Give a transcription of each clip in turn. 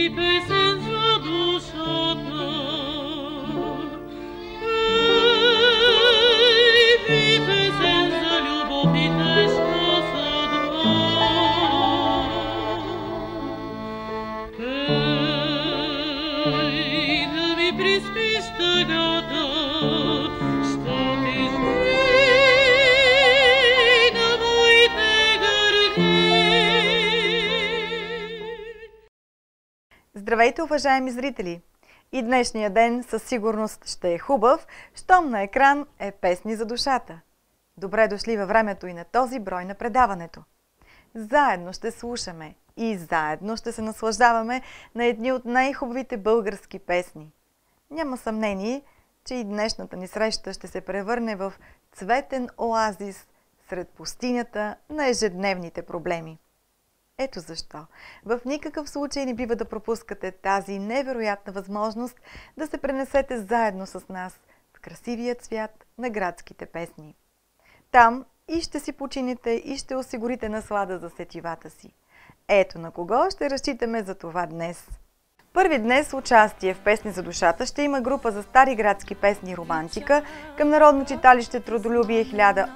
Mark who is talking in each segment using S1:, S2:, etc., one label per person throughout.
S1: Здравейте, уважаеми зрители! И днешния ден със сигурност ще е хубав, щом на екран е песни за душата. Добре дошли във времето и на този брой на предаването. Заедно ще слушаме и заедно ще се наслаждаваме на едни от най-хубавите български песни. Няма съмнение, че и днешната ни среща ще се превърне в цветен оазис сред пустинята на ежедневните проблеми. Ето защо в никакъв случай не бива да пропускате тази невероятна възможност да се пренесете заедно с нас в красивия цвят на градските песни. Там и ще си починете и ще осигурите наслада за сетивата си. Ето на кого ще разчитаме за това днес. Първи днес участие в Песни за душата ще има група за стари градски песни "Романтика" към Народно читалище "Трудолюбие"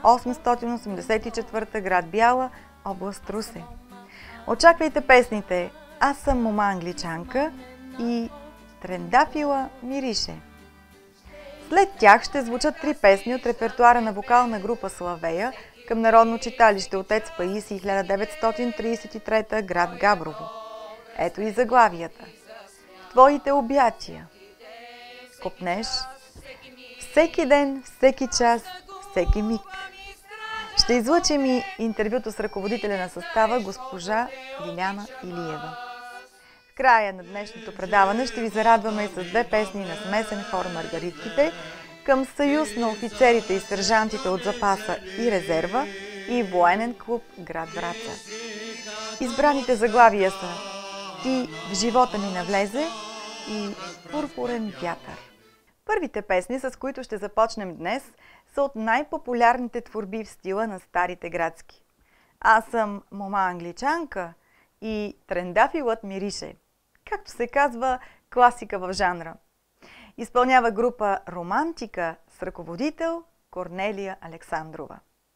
S1: 1884, град Бяла, област Русе. Очаквайте песните "Аз съм мома англичанка" и "Трендафила мирише". След тях ще звучат три песни от репертуара на вокална група "Славея" към Народно читалище "Отец Паисий" 1933, град Габрово. Ето и заглавията: "В твоите обятия", "Копнеш", "Всеки ден, всеки час, всеки миг". Ще излъчим и интервюто с ръководителя на състава госпожа Лиляна Илиева. В края на днешното предаване ще ви зарадваме и с две песни на смесен хор "Маргаритките" към Съюз на офицерите и сержантите от запаса и резерва и военен клуб град Враца. Избраните заглавия са "Ти в живота ми навлезе" и "Пурпурен вятър". Първите песни, с които ще започнем днес, са от най-популярните творби в стила на старите градски. "Аз съм мома англичанка" и "Трендафилът мирише", както се казва, класика в жанра. Изпълнява група "Романтика" с ръководител Корнелия Александрова.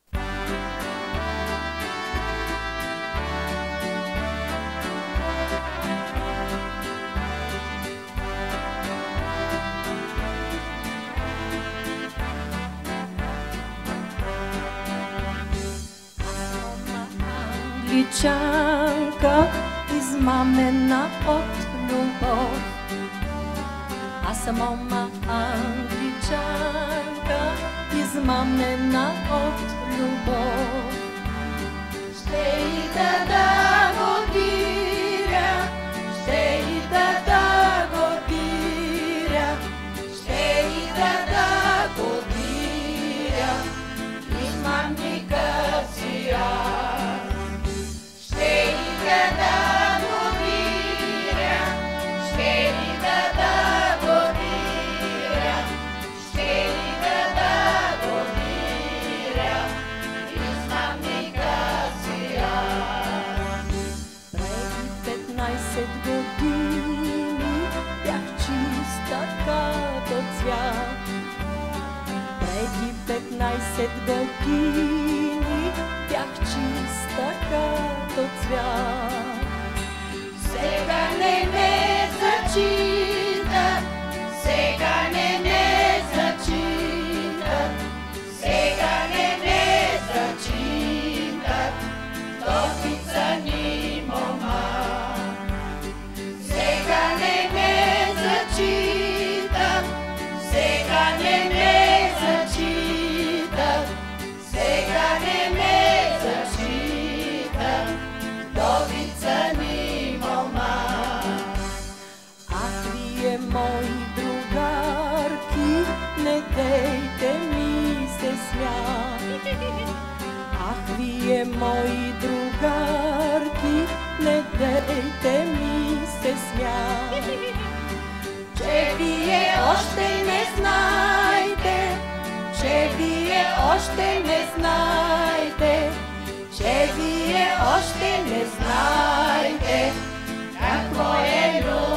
S2: Англичанка, измамена от любов. Аз съм мома англичанка, измамена от любов. Ще и да годиря, ще и да годиря, ще и да годиря, измамника си аз. Преди 15 години бях чиста като цвят. Сега не ме зачитат, сега не ме зачитат, сега не ме зачитат, вдовица ни мома. Сега не ме зачитат, сега не ме зачитат, сега не ме зачитат, вдовица ни мома. Ах, вие мои другарки, не дейте ми се смях. Ах, вие мои другарки, не дейте ми се смях. Че вие още не знаете, че вие още не знаете, че вие още не знаете какво е любов.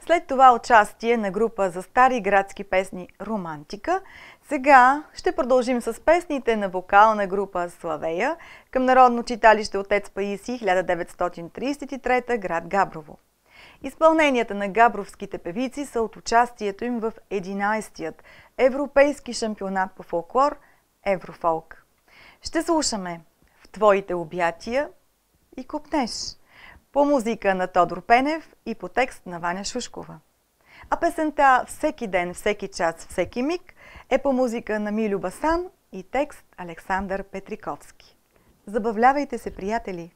S1: След това участие на група за стари градски песни «Романтика», сега ще продължим с песните на вокална група «Славея» към Народно читалище Отец Паисий, 1933, град Габрово. Изпълненията на габровските певици са от участието им в 11-тият Европейски шампионат по фолклор Еврофолк. Ще слушаме «В твоите обятия» и «Копнеш» по музика на Тодор Пенев и по текст на Ваня Шушкова. А песента «Всеки ден, всеки час, всеки миг» е по музика на Милю Басан и текст Александър Петриковски. Забавлявайте се, приятели!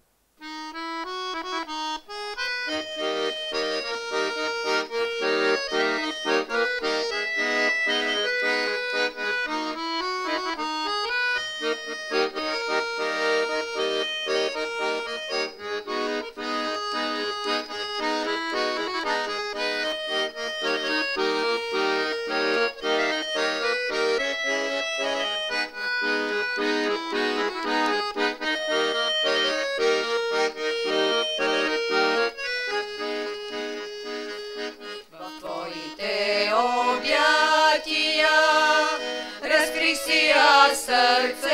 S2: Сърцето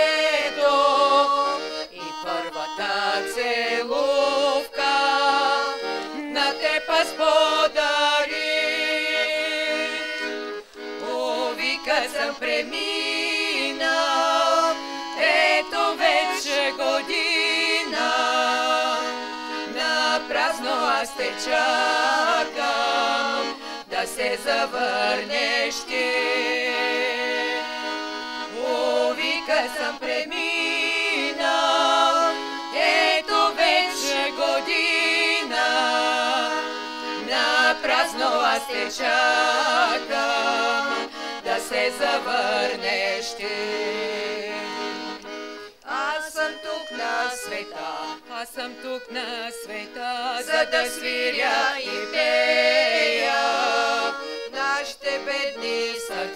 S2: и първата целувка на теб аз подари. Вика съм преминал, ето вече година, на празно аз те чакам, да се завърнеш ти. Съм преминал, ето вече година, на празно аз те чакам, да се завърнеш ти. Аз съм тук на света, аз съм тук на света, за да свиря и пея. Нашите бедни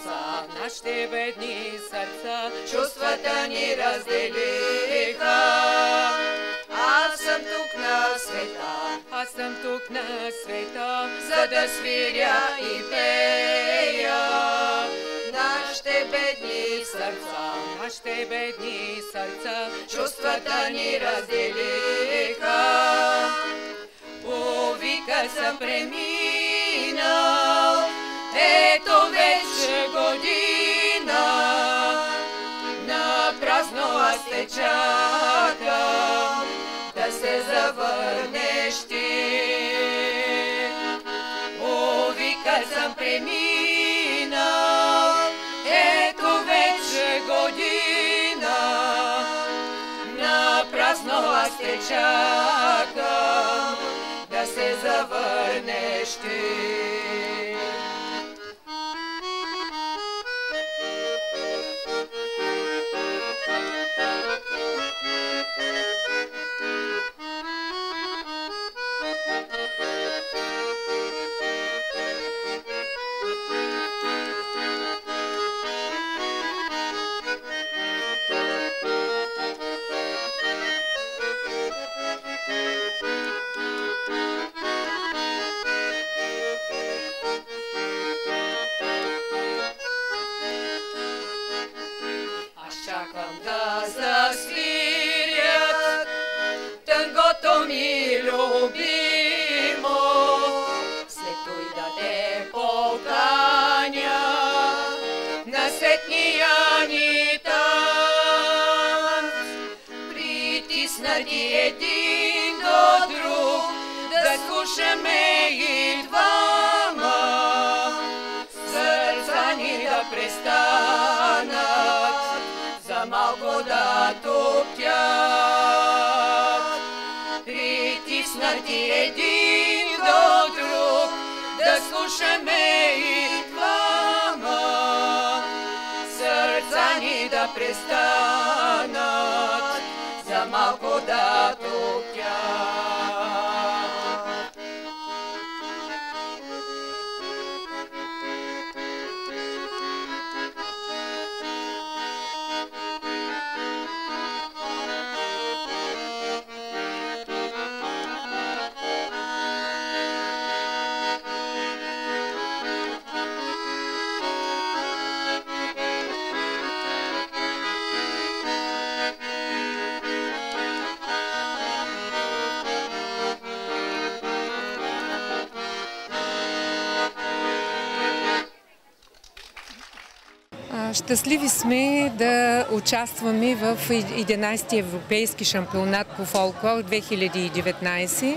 S2: сърца, чувствата ни разделиха. Аз съм тук на света, за да свиря и пея. Нашите бедни сърца, чувствата ни разделиха. Вика съм преминал, ето вече година, на празно аз те чакам, да се завърнеш ти. Вика съм преминал, ето вече година, на празно аз те чакам, да се завърнеш ти. Един до друг, да слушаме и двама, сърца ни да престанат, за малко да топтят. Притиснати един до друг, да слушаме и двама, сърца ни да престанат, за малко да топтят.
S3: Щастливи сме да участваме в 11-ти Европейски шампионат по фолклор 2019.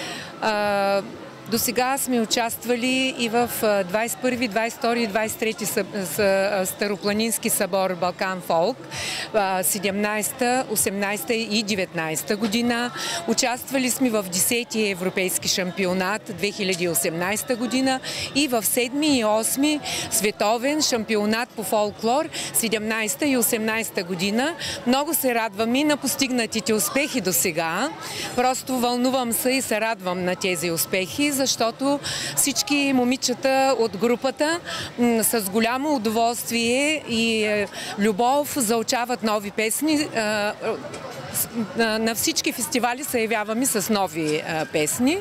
S3: До сега сме участвали и в 21, 22 и 23 Старопланински събор Балкан Фолк, 17, 18 и 19 година. Участвали сме в 10-ти Европейски шампионат 2018 година и в 7 и 8 Световен шампионат по фолклор 17 и 18 година. Много се радвам на постигнатите успехи до сега. Просто вълнувам се и се радвам на тези успехи, защото всички момичета от групата с голямо удоволствие и любов заучават нови песни. На всички фестивали се явяваме с нови песни.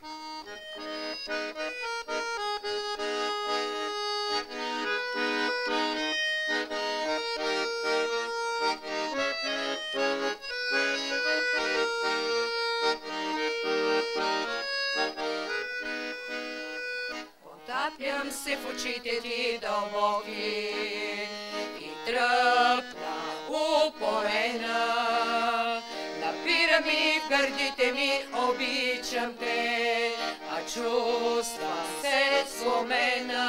S2: Потапям се в очите ти дълбоки и тръпна упорена. Напира ми в гърдите ми, обичам те, а чувствам се сломена.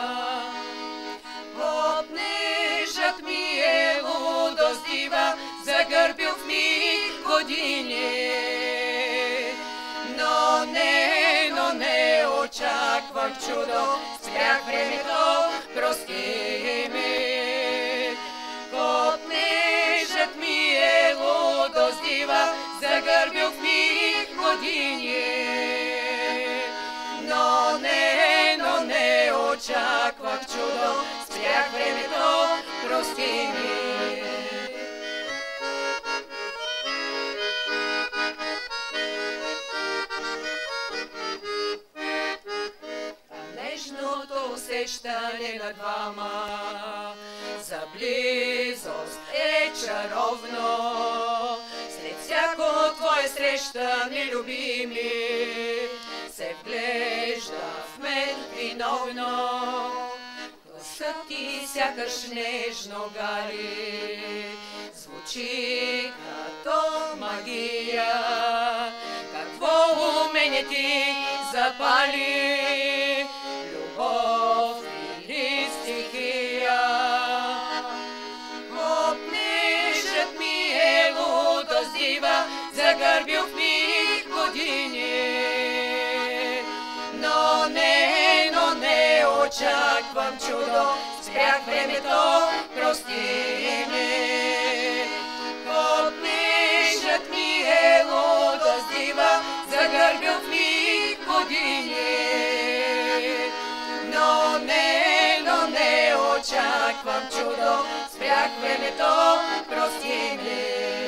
S2: Обнежът ми е лудост дива, загърбил в ми години. Но не очаквам чудо, спрях времето, прости ми. Копнежът ми е лудост дива, загърбил в ми години. Но не очаквах чудо, спрях времето, прости ми. Нежното усещане на двама за близост е чаровно. След всяко твое срещане, любими, се вглежда в мен виновно. Гласът ти сякаш нежно гали, звучи като магия. Какво умение ти запали, любов или стихия? Копнежът ми е лудост дива, загърбил в ми години. Но не очаквам чудо, спрях времето, прости ми. Копнежът ми е лудост дива, загърбил в ми години. Но не очаквам чудо, спрях времето, прости ми.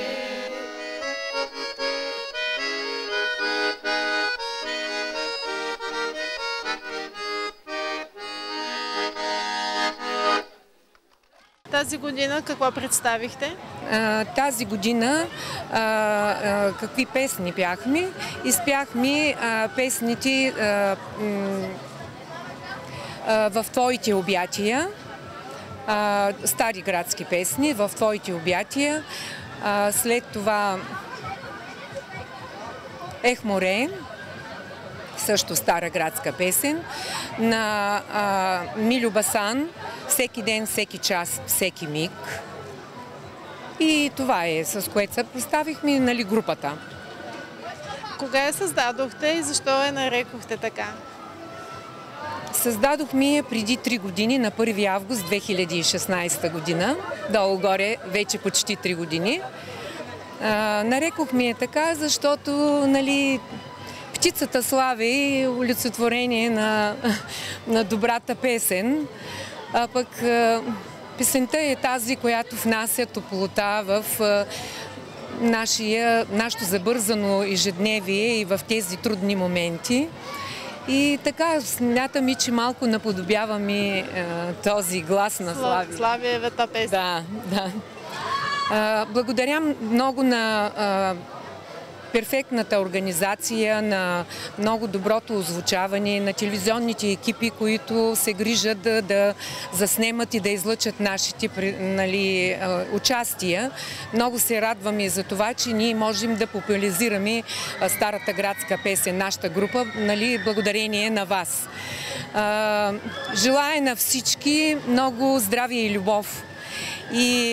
S4: Тази година какво представихте?
S3: Тази година какви песни пяхме? Изпяхме песните в твоите обятия, стари градски песни, в твоите обятия. След това Ех море, също стара градска песен, на Милю Басан, всеки ден, всеки час, всеки миг. И това е, с което се представихме, нали, групата.
S4: Кога я създадохте и защо я нарекохте така?
S3: Създадохме я преди 3 години, на 1 август 2016 година. Долу-горе вече почти 3 години. Нарекохме я така, защото, нали, птицата слави е олицетворение на добрата песен, а пък песента е тази, която внася топлота в нашето забързано ежедневие и в тези трудни моменти. И така смятам, че малко наподобяваме този глас на Слави.
S4: Славиевата песен.
S3: Да. Благодаря много на перфектната организация, на много доброто озвучаване, на телевизионните екипи, които се грижат да заснемат и да излъчат нашите участия. Много се радваме за това, че ние можем да популяризираме старата градска песен, нашата група, благодарение на вас. Желая на всички много здраве и любов. И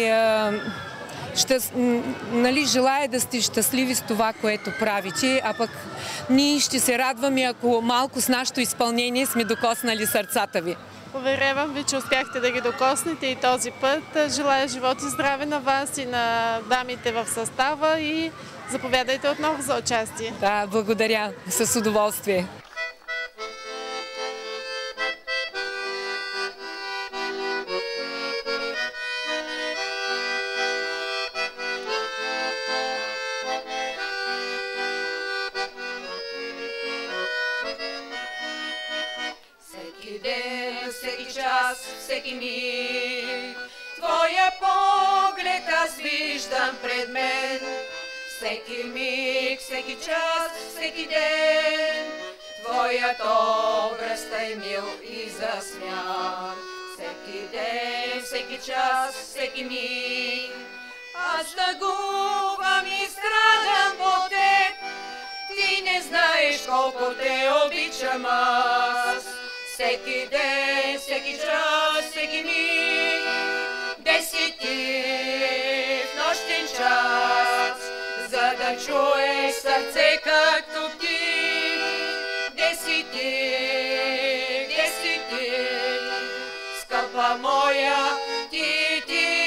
S3: желая да сте щастливи с това, което правите, а пък ние ще се радваме, ако малко с нашето изпълнение сме докоснали сърцата ви.
S4: Уверявам ви, че успяхте да ги докоснете и този път. Желая живот и здраве на вас и на дамите в състава и заповядайте отново за участие.
S3: Да, благодаря. С удоволствие.
S2: Всеки час, всеки миг, твоя поглед аз виждам пред мен. Всеки миг, всеки час, всеки ден, твоят образ е мил и засмян. Всеки ден, всеки час, всеки миг, аз тъгувам и страдам по теб. Ти не знаеш колко те обичам аз. Всеки ден, всеки час, всеки миг, де си ти в нощен час, за да чуеш сърце както ти. Де си ти, скъпа моя, ти.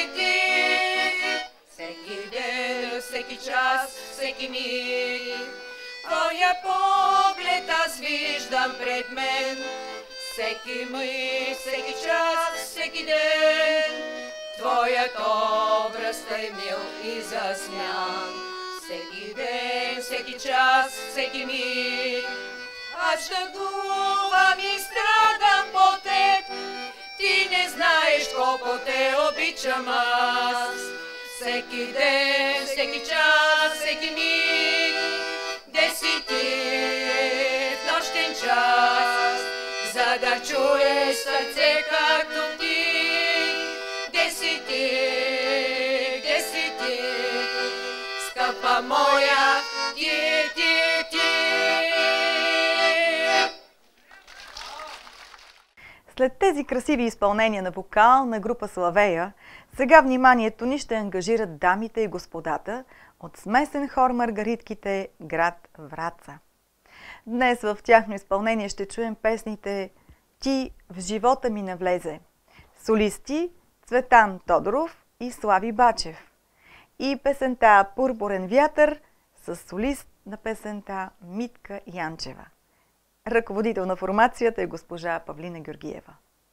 S2: Всеки ден, всеки час, всеки миг, твоя поглед аз виждам пред мен. Всеки миг, всеки час, всеки ден, твоят образ е мил и засмян. Всеки ден, всеки час, всеки миг, аз тъгувам и страдам по теб. Ти не знаеш колко те обичам аз. Всеки ден, всеки час, всеки миг, де си ти в нощен час, за да чуеш сърце както ти. Де си ти, скъпа моя, ти.
S1: След тези красиви изпълнения на вокал на група Славея, сега вниманието ни ще ангажират дамите и господата от смесен хор Маргаритките, град Враца. Днес в тяхно изпълнение ще чуем песните «Ти в живота ми не влезе». Солисти Цветан Тодоров и Слави Бачев. И песента «Пурпурен вятър» с солист на песента Митка Янчева. Ръководител на формацията е госпожа Павлина Георгиева.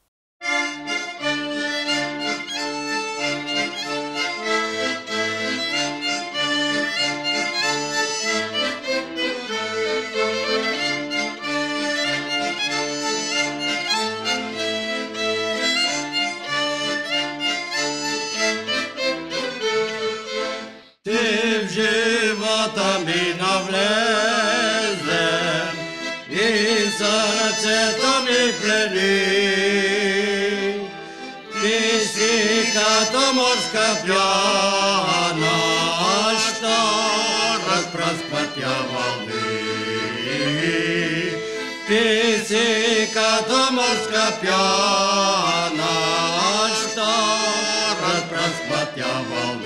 S5: Ти в живота ми навлезе и сърцето ми плени. Ти си като морска пяна, що разпръскватя вълни. Ти си като морска пяна, що разпръскватя вълни.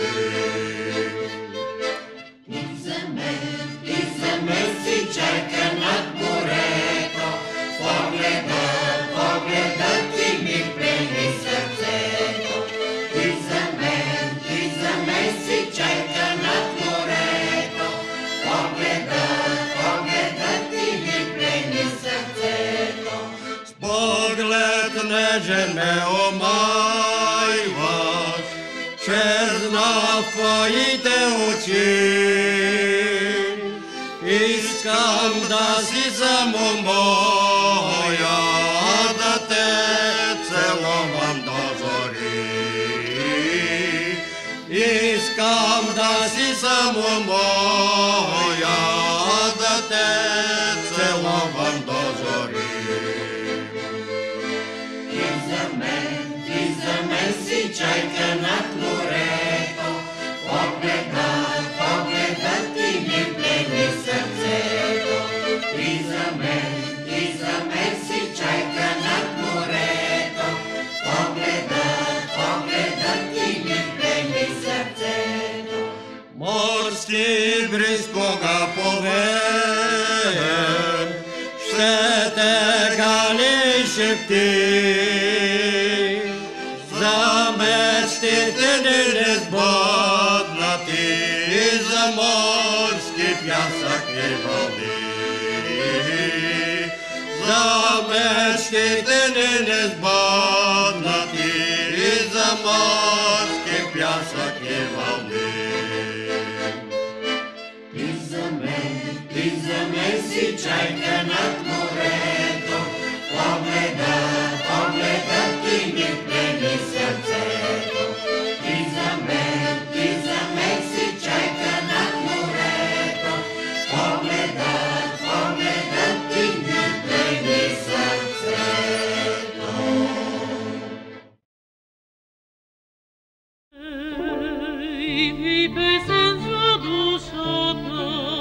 S6: Чайка над морето, погледът ти ми плени сърцето. Ти за мен си чайка над морето, погледът ти ми плени сърцето.
S5: С поглед нежен ме омайваш, черна в твоите очи. Искам да си само моя, да те целувам до зори. Искам да си само моя,
S6: чайка над морето, погледът ти ми плени сърцето. И за мен си чайка над морето, погледът ти ми плени сърцето.
S5: Морски бриз кога повеем, ще те гали шепти. За мечтите ни несбъднати, за морски пясък и вълни. За мечтите ни несбъднати, за морски пясък и вълни.
S6: Ти за мен си чайка над морето, погледът ти ми плени сърцето. Ти за мен си чайка над морето, погледът ти ми плени сърцето.
S7: И песен за душата.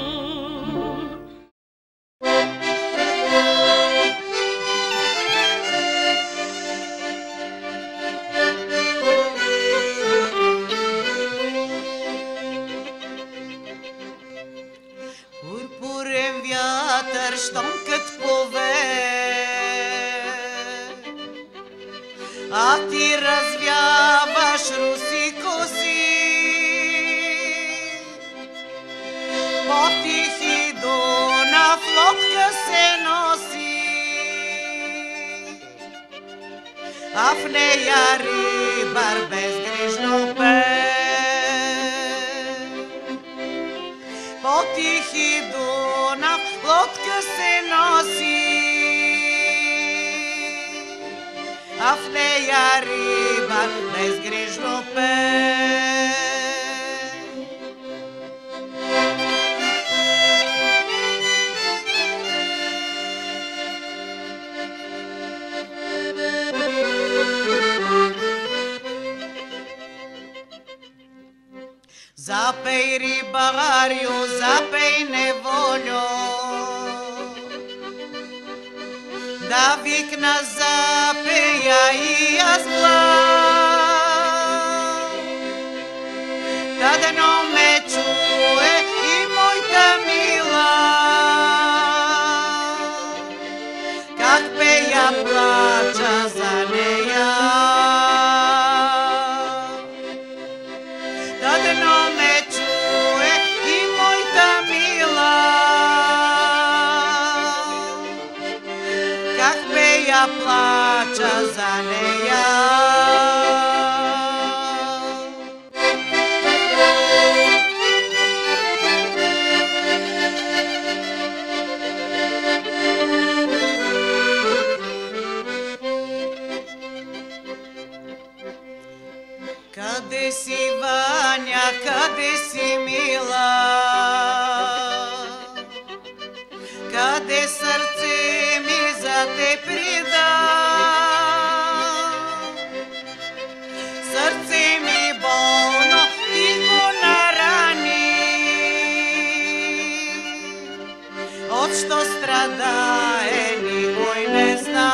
S2: Пурпурен вятър, щом кът пове, а ти развяваш руси коси. По-тихи Дунав лодка се носи, а в нея рибар безгрижно пее. По-тихи Дунав лодка се носи, а в нея рибар безгрижно пее. Запей, рибарио, запей, неволю, да викна запея и аз глас. Да дано ме чуе и моята мила, как пея плача за нея. Дано ме чуе и моята мила, как пея плача за нея. Къде си, Ваня, къде си, мила? Къде сърце ми за те прида? Сърце ми болно ти го нарани, от що страдае никой не зна.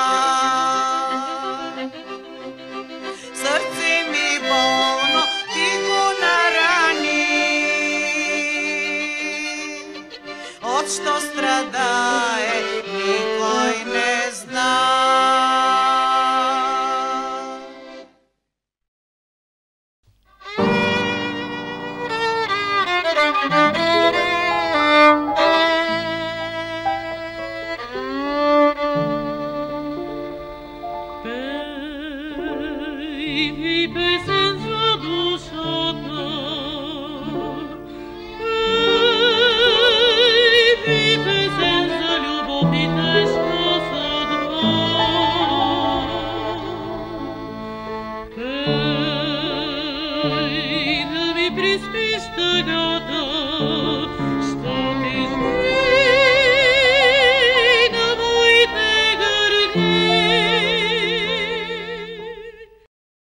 S2: Сърце ми болно ти го нарани, от що страдае никой не зна.
S7: И песен за душата.